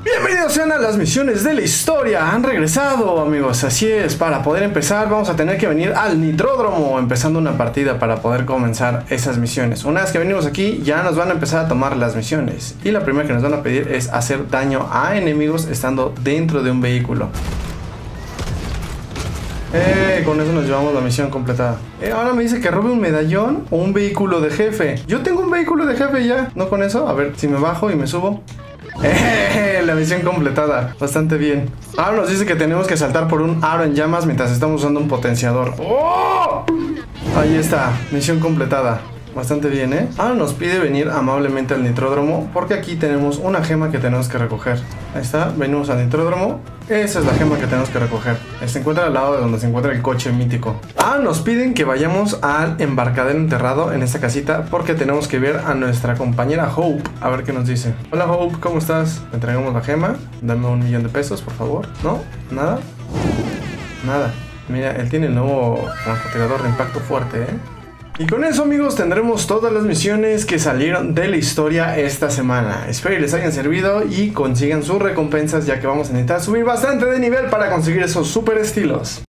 Bienvenidos sean a las misiones de la historia. Han regresado, amigos, así es. Para poder empezar vamos a tener que venir al nitródromo, empezando una partida para poder comenzar esas misiones. Una vez que venimos aquí ya nos van a empezar a tomar las misiones. Y la primera que nos van a pedir es hacer daño a enemigos estando dentro de un vehículo. Con eso nos llevamos la misión completada. Ahora me dice que robe un medallón o un vehículo de jefe. Yo tengo un vehículo de jefe ya. ¿No con eso? A ver si me bajo y me subo. La misión completada. Bastante bien. Ahora nos dice que tenemos que saltar por un aro en llamas mientras estamos usando un potenciador. ¡Oh! Ahí está, misión completada. Bastante bien, ¿eh? Ahora nos pide venir amablemente al nitródromo porque aquí tenemos una gema que tenemos que recoger. Ahí está, venimos al nitródromo. Esa es la gema que tenemos que recoger. Se encuentra al lado de donde se encuentra el coche mítico. Nos piden que vayamos al embarcadero enterrado en esta casita porque tenemos que ver a nuestra compañera Hope. A ver qué nos dice. Hola Hope, ¿cómo estás? Le entregamos la gema. Dame 1 millón de pesos, por favor. ¿No? ¿Nada? Nada. Mira, él tiene el nuevo francotirador de impacto fuerte, ¿eh? Y con eso, amigos, tendremos todas las misiones que salieron de la historia esta semana. Espero que les hayan servido y consigan sus recompensas, ya que vamos a necesitar subir bastante de nivel para conseguir esos super estilos.